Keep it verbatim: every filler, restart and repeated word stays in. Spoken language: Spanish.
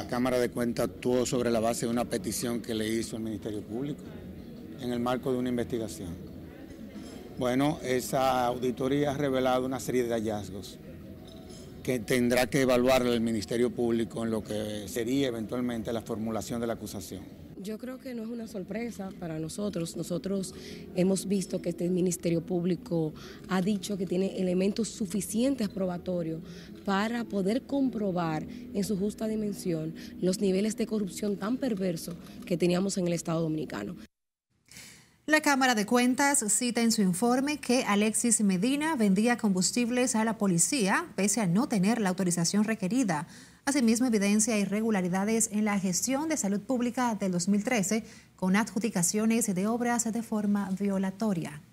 Cámara de Cuentas actuó sobre la base de una petición que le hizo el Ministerio Público en el marco de una investigación. Bueno, esa auditoría ha revelado una serie de hallazgos que tendrá que evaluar el Ministerio Público en lo que sería eventualmente la formulación de la acusación. Yo creo que no es una sorpresa para nosotros. Nosotros hemos visto que este Ministerio Público ha dicho que tiene elementos suficientes probatorios para poder comprobar en su justa dimensión los niveles de corrupción tan perversos que teníamos en el Estado Dominicano. La Cámara de Cuentas cita en su informe que Alexis Medina vendía combustibles a la policía pese a no tener la autorización requerida. Asimismo, evidencia irregularidades en la gestión de salud pública del dos mil trece con adjudicaciones de obras de forma violatoria.